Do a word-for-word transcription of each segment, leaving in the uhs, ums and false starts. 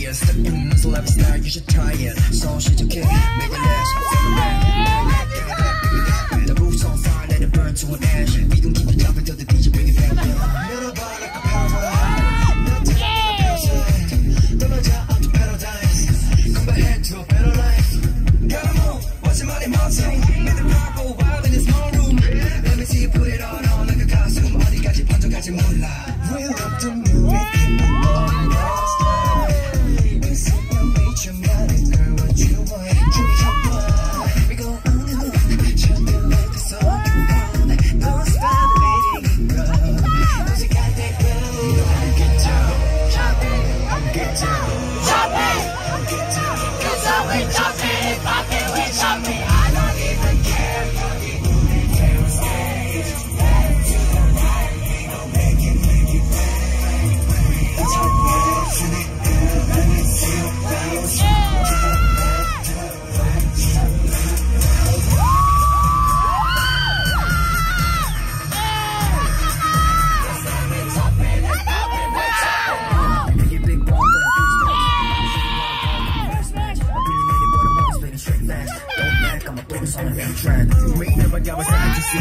it. Stuck in this lifestyle, you should try it. So she took it, make it last. The roof's on fire, let it burn to an ash. We gon' keep it jumping till the D J bring it back down. Little bar like a power. Not to the 떨어져 up to paradise. Come back head to a better life. Gotta move, watch your money mountain. Make the crowd go wild in this small room. Let me see you put it on on like a costume. 어디까지 번져갈지 몰라. We love to move it in the morning style. It's in the reach of money, girl, what you want. Give me your boy. We go on and on. Something like the song you want. Don't stop letting it go. Cause you got that girl. I'm get down, chopping. I'm get down, chopping. I'm get down. Cause I'm with chopping. Popping with chopping. I don't even care. Can't stay. Back to the night. We gon' make it, make it bang. It's our way to the end. Let me see you bounce. To the left, to the right, to the left. Make it big ball, but I do stuff. I'm opinionated, but I'm always spinning straight fast. Don't back, I'ma put us on the main track. We ain't never got what's happening to see.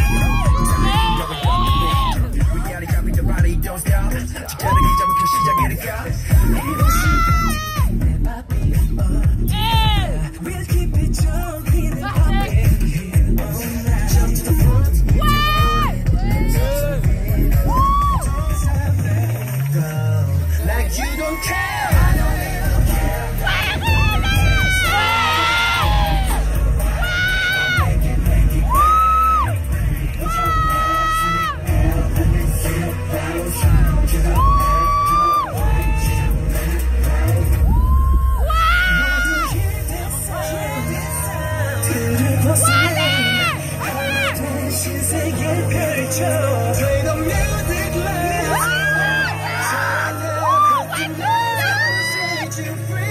We gotta copy the body, don't stop. 직전에 잡은 그 시작이니까. We'll keep it jumping and popping. Jump to the front. Like you don't care. I don't even care. Make it, make it bang. Put your hands in the air. Let me see you bounce. To the left, to the right, to the left. 모두 hit sound. 들어보세요. 하나 된 신세계 펼쳐. Play the music loud. Set you free.